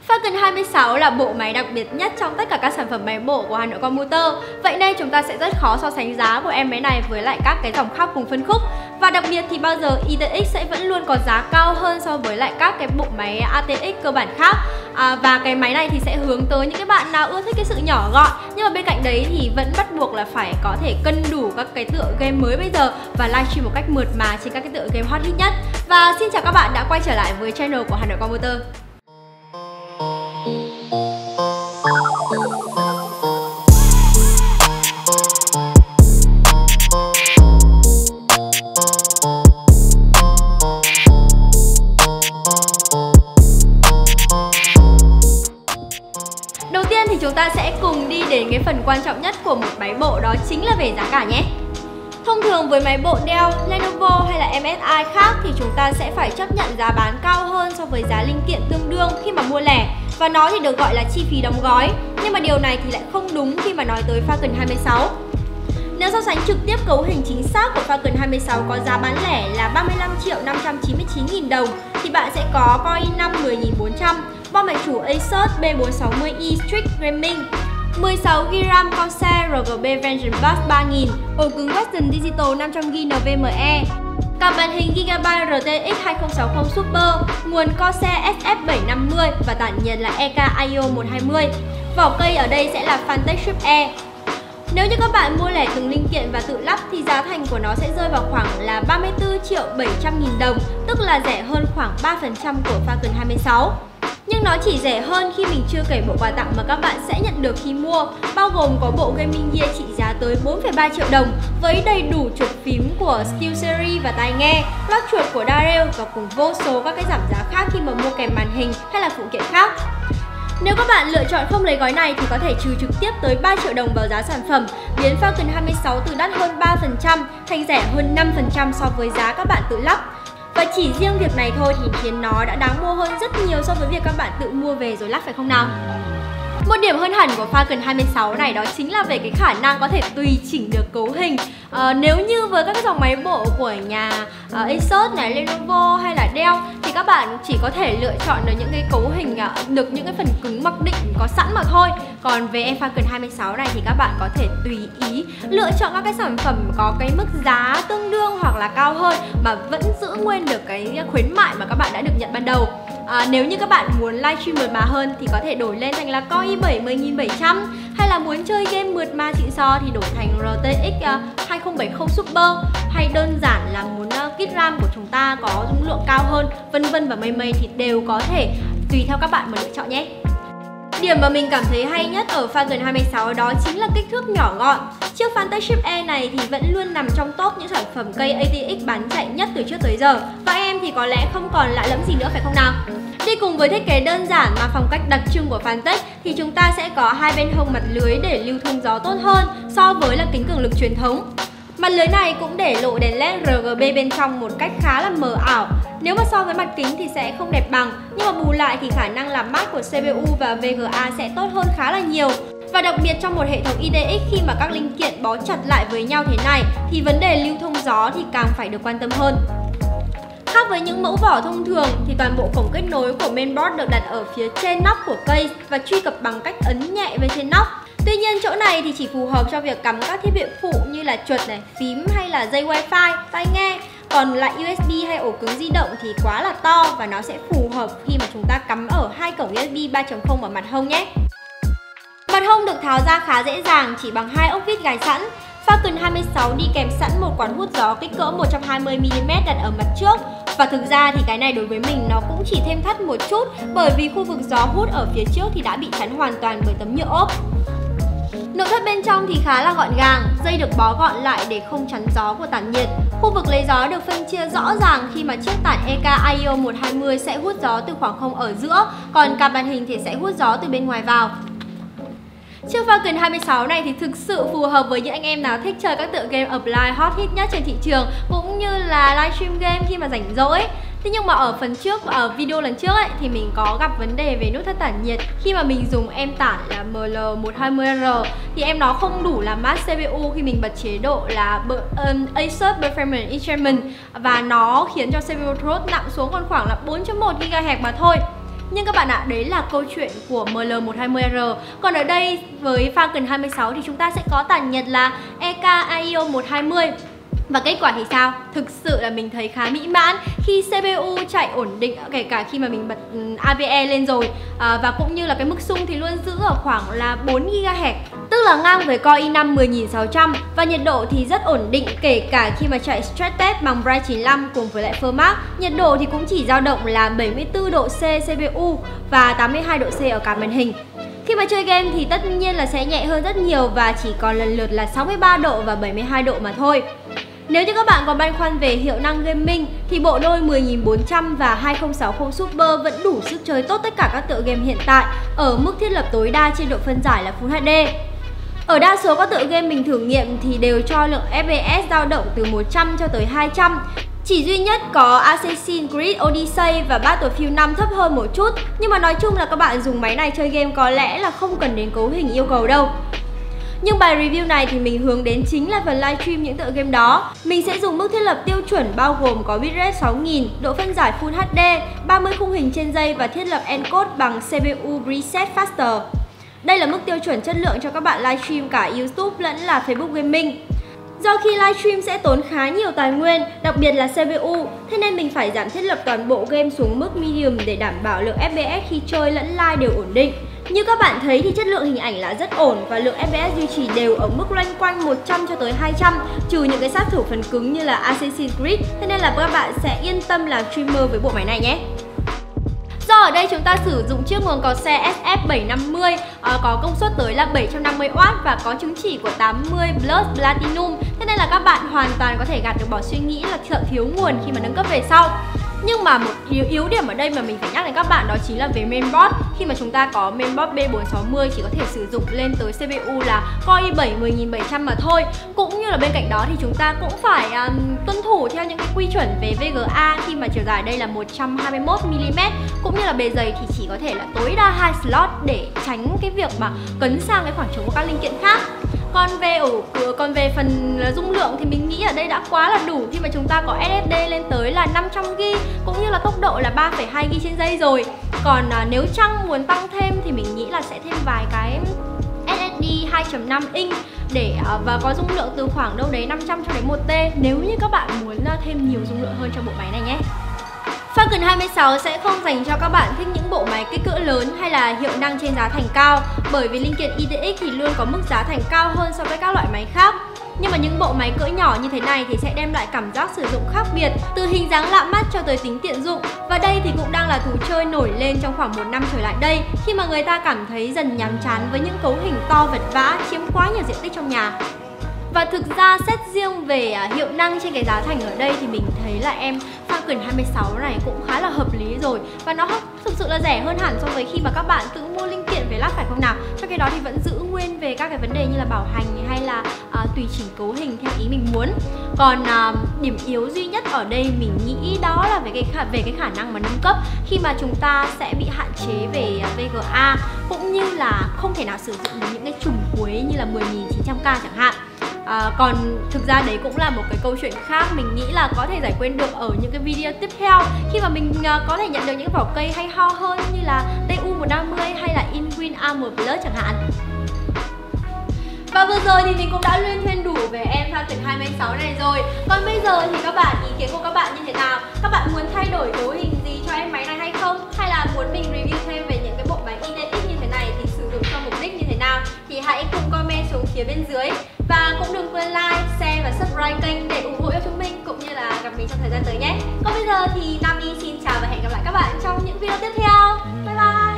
Falcon 26 là bộ máy đặc biệt nhất trong tất cả các sản phẩm máy bộ của Hà Nội Computer. Vậy nên chúng ta sẽ rất khó so sánh giá của em bé này với lại các cái dòng khác cùng phân khúc. Và đặc biệt thì bao giờ ITX sẽ vẫn luôn có giá cao hơn so với lại các cái bộ máy ATX cơ bản khác. Và cái máy này thì sẽ hướng tới những cái bạn nào ưa thích cái sự nhỏ gọn. Nhưng mà bên cạnh đấy thì vẫn bắt buộc là phải có thể cân đủ các cái tựa game mới bây giờ và livestream một cách mượt mà trên các cái tựa game hot hit nhất. Và xin chào các bạn đã quay trở lại với channel của Hà Nội Computer. Đầu tiên thì chúng ta sẽ cùng đi đến cái phần quan trọng nhất của một máy bộ, đó chính là về giá cả nhé. Thông thường với máy bộ Dell, Lenovo hay là MSI khác thì chúng ta sẽ phải chấp nhận giá bán cao hơn so với giá linh kiện tương đương khi mà mua lẻ. Và nó thì được gọi là chi phí đóng gói. Nhưng mà điều này thì lại không đúng khi mà nói tới Falcon 26. Nếu so sánh trực tiếp cấu hình chính xác của Falcon 26 có giá bán lẻ là 35.599.000 đồng thì bạn sẽ có Core i5 10400, bo mạch chủ Asus B460i Strix Gaming, 16GB RAM Corsair RGB Vengeance Buff 3000, ổ cứng Western Digital 500GB NVMe, card màn hình Gigabyte RTX 2060 Super, nguồn Corsair SF750 và tản nhiệt là EK IO 120. Vỏ cây ở đây sẽ là Phanteks Strip E. Nếu như các bạn mua lẻ từng linh kiện và tự lắp thì giá thành của nó sẽ rơi vào khoảng là 34.700.000 đồng, tức là rẻ hơn khoảng 3% của Falcon 26. Nhưng nó chỉ rẻ hơn khi mình chưa kể bộ quà tặng mà các bạn sẽ nhận được khi mua, bao gồm có bộ gaming gear trị giá tới 4,3 triệu đồng với đầy đủ chuột phím của SteelSeries và tai nghe, lót chuột của Darrell và cùng vô số các cái giảm giá khác khi mà mua kèm màn hình hay là phụ kiện khác. Nếu các bạn lựa chọn không lấy gói này thì có thể trừ trực tiếp tới 3 triệu đồng vào giá sản phẩm, biến Falcon 26 từ đắt hơn 3% thành rẻ hơn 5% so với giá các bạn tự lắp. Và chỉ riêng việc này thôi thì khiến nó đã đáng mua hơn rất nhiều so với việc các bạn tự mua về rồi lắp, phải không nào? Một điểm hơn hẳn của Falcon 26 này đó chính là về cái khả năng có thể tùy chỉnh được cấu hình. Nếu như với các dòng máy bộ của nhà Asus này, Lenovo hay là Dell thì các bạn chỉ có thể lựa chọn được những cái cấu hình được những cái phần cứng mặc định có sẵn mà thôi. Còn về em Falcon 26 này thì các bạn có thể tùy ý lựa chọn các cái sản phẩm có cái mức giá tương đương hoặc là cao hơn mà vẫn giữ nguyên được cái khuyến mại mà các bạn đã được nhận ban đầu. Nếu như các bạn muốn livestream mượt mà hơn thì có thể đổi lên thành là Core i7 10700, hay là muốn chơi game mượt mà xịn sò thì đổi thành RTX 2070 Super, hay đơn giản là muốn kit RAM của chúng ta có dung lượng cao hơn, vân vân và mây thì đều có thể tùy theo các bạn mà lựa chọn nhé. Điểm mà mình cảm thấy hay nhất ở Falcon 26 đó chính là kích thước nhỏ gọn. Chiếc Phanteks Strip E này thì vẫn luôn nằm trong top những sản phẩm cây ATX bán chạy nhất từ trước tới giờ. Và em thì có lẽ không còn lạ lẫm gì nữa, phải không nào? Đi cùng với thiết kế đơn giản mà phong cách đặc trưng của Phanteks thì chúng ta sẽ có hai bên hông mặt lưới để lưu thông gió tốt hơn so với là kính cường lực truyền thống. Mặt lưới này cũng để lộ đèn LED RGB bên trong một cách khá là mờ ảo. Nếu mà so với mặt kính thì sẽ không đẹp bằng, nhưng mà bù lại thì khả năng làm mát của CPU và VGA sẽ tốt hơn khá là nhiều. Và đặc biệt trong một hệ thống ITX khi mà các linh kiện bó chặt lại với nhau thế này thì vấn đề lưu thông gió thì càng phải được quan tâm hơn. Khác với những mẫu vỏ thông thường thì toàn bộ cổng kết nối của mainboard được đặt ở phía trên nóc của case và truy cập bằng cách ấn nhẹ bên trên nóc. Tuy nhiên chỗ này thì chỉ phù hợp cho việc cắm các thiết bị phụ như là chuột này, phím hay là dây wifi, tai nghe. Còn lại USB hay ổ cứng di động thì quá là to và nó sẽ phù hợp khi mà chúng ta cắm ở hai cổng USB 3.0 ở mặt hông nhé. Mặt hông được tháo ra khá dễ dàng chỉ bằng hai ốc vít gài sẵn. Falcon 26 đi kèm sẵn một quạt hút gió kích cỡ 120mm đặt ở mặt trước. Và thực ra thì cái này đối với mình nó cũng chỉ thêm thắt một chút, bởi vì khu vực gió hút ở phía trước thì đã bị chắn hoàn toàn bởi tấm nhựa ốp. Nội thất bên trong thì khá là gọn gàng, dây được bó gọn lại để không chắn gió của tản nhiệt. Khu vực lấy gió được phân chia rõ ràng khi mà chiếc tản EK IO 120 sẽ hút gió từ khoảng không ở giữa, còn card màn hình thì sẽ hút gió từ bên ngoài vào. Chiếc Falcon 26 này thì thực sự phù hợp với những anh em nào thích chơi các tựa game offline hot hit nhất trên thị trường, cũng như là livestream game khi mà rảnh rỗi. Thế nhưng mà ở phần trước, ở video lần trước ấy, thì mình có gặp vấn đề về nút thắt tản nhiệt. Khi mà mình dùng em tản là ML120R thì em nó không đủ làm mát CPU khi mình bật chế độ là Asus Performance Enhancement, và nó khiến cho CPU throat nặng xuống còn khoảng là 4.1 GHz mà thôi. Nhưng các bạn ạ, đấy là câu chuyện của ML120R. Còn ở đây với Falcon 26 thì chúng ta sẽ có tản nhiệt là EK AIO 120. Và kết quả thì sao? Thực sự là mình thấy khá mỹ mãn khi CPU chạy ổn định kể cả khi mà mình bật AVE lên rồi. Và cũng như là cái mức xung thì luôn giữ ở khoảng là 4 GHz, tức là ngang với Core i5 10600. Và nhiệt độ thì rất ổn định kể cả khi mà chạy stress test bằng Bright 95 cùng với lại Firmax. Nhiệt độ thì cũng chỉ dao động là 74 độ C CPU và 82 độ C ở cả màn hình. Khi mà chơi game thì tất nhiên là sẽ nhẹ hơn rất nhiều và chỉ còn lần lượt là 63 độ và 72 độ mà thôi. Nếu như các bạn còn băn khoăn về hiệu năng gaming thì bộ đôi 10400 và 2060 Super vẫn đủ sức chơi tốt tất cả các tựa game hiện tại ở mức thiết lập tối đa trên độ phân giải là Full HD. Ở đa số các tựa game mình thử nghiệm thì đều cho lượng FPS dao động từ 100 cho tới 200. Chỉ duy nhất có Assassin's Creed Odyssey và Battlefield 5 thấp hơn một chút. Nhưng mà nói chung là các bạn dùng máy này chơi game có lẽ là không cần đến cấu hình yêu cầu đâu. Nhưng bài review này thì mình hướng đến chính là phần livestream những tựa game đó. Mình sẽ dùng mức thiết lập tiêu chuẩn bao gồm có bitrate 6000, độ phân giải Full HD, 30 khung hình trên giây và thiết lập encode bằng CPU Preset Faster. Đây là mức tiêu chuẩn chất lượng cho các bạn livestream cả YouTube lẫn là Facebook Gaming. Do khi livestream sẽ tốn khá nhiều tài nguyên, đặc biệt là CPU, thế nên mình phải giảm thiết lập toàn bộ game xuống mức medium để đảm bảo lượng FPS khi chơi lẫn live đều ổn định. Như các bạn thấy thì chất lượng hình ảnh là rất ổn và lượng FPS duy trì đều ở mức loanh quanh 100 cho tới 200, trừ những cái sát thủ phần cứng như là Assassin's Creed, thế nên là các bạn sẽ yên tâm làm streamer với bộ máy này nhé. Do ở đây chúng ta sử dụng chiếc nguồn cò xe SF750 có công suất tới là 750W và có chứng chỉ của 80 Plus Platinum, thế nên là các bạn hoàn toàn có thể gạt được bỏ suy nghĩ là sợ thiếu nguồn khi mà nâng cấp về sau. Nhưng mà một yếu điểm ở đây mà mình phải nhắc đến các bạn đó chính là về mainboard. Khi mà chúng ta có mainboard B460 chỉ có thể sử dụng lên tới CPU là Core i7 10700 mà thôi. Cũng như là bên cạnh đó thì chúng ta cũng phải tuân thủ theo những cái quy chuẩn về VGA khi mà chiều dài đây là 121mm, cũng như là bề dày thì chỉ có thể là tối đa 2 slot để tránh cái việc mà cấn sang cái khoảng trống của các linh kiện khác. Còn về phần dung lượng thì mình nghĩ ở đây đã quá là đủ khi mà chúng ta có SSD lên tới là 500GB cũng như là tốc độ là 3,2GB trên giây rồi. Còn nếu chăng muốn tăng thêm thì mình nghĩ là sẽ thêm vài cái SSD 2.5 inch để và có dung lượng từ khoảng đâu đấy 500 cho đến 1T nếu như các bạn muốn thêm nhiều dung lượng hơn cho bộ máy này nhé. Falcon 26 sẽ không dành cho các bạn thích những bộ máy kích cỡ lớn hay là hiệu năng trên giá thành cao, bởi vì linh kiện ITX thì luôn có mức giá thành cao hơn so với các loại máy khác. Nhưng mà những bộ máy cỡ nhỏ như thế này thì sẽ đem lại cảm giác sử dụng khác biệt, từ hình dáng lạ mắt cho tới tính tiện dụng. Và đây thì cũng đang là thú chơi nổi lên trong khoảng 1 năm trở lại đây, khi mà người ta cảm thấy dần nhàm chán với những cấu hình to vật vã chiếm quá nhiều diện tích trong nhà. Và thực ra xét riêng về hiệu năng trên cái giá thành ở đây thì mình thấy là em Falcon 26 này cũng khá là hợp lý rồi. Và nó thực sự là rẻ hơn hẳn so với khi mà các bạn tự mua linh kiện về lắp, phải không nào? Trong khi đó thì vẫn giữ nguyên về các cái vấn đề như là bảo hành hay là tùy chỉnh cấu hình theo ý mình muốn. Còn điểm yếu duy nhất ở đây mình nghĩ đó là về cái khả năng mà nâng cấp, khi mà chúng ta sẽ bị hạn chế về VGA cũng như là không thể nào sử dụng được những cái chùm cuối như là 10900K chẳng hạn. Còn thực ra đấy cũng là một cái câu chuyện khác, mình nghĩ là có thể giải quyết được ở những cái video tiếp theo, khi mà mình có thể nhận được những vỏ cây hay ho hơn như là TU150 hay là Inwin Armor Plus chẳng hạn. Và vừa rồi thì mình cũng đã luyên thuyên đủ về em Falcon 26 này rồi. Còn bây giờ thì các bạn, ý kiến của các bạn như thế nào? Các bạn muốn thay đổi cấu hình gì cho em máy này hay không? Hay là muốn mình review thêm về những cái bộ máy ITX như thế này thì sử dụng cho mục đích như thế nào? Thì hãy cùng comment xuống phía bên dưới. Và cũng đừng quên like, share và subscribe kênh để ủng hộ cho chúng mình cũng như là gặp mình trong thời gian tới nhé. Còn bây giờ thì Nami xin chào và hẹn gặp lại các bạn trong những video tiếp theo. Bye bye!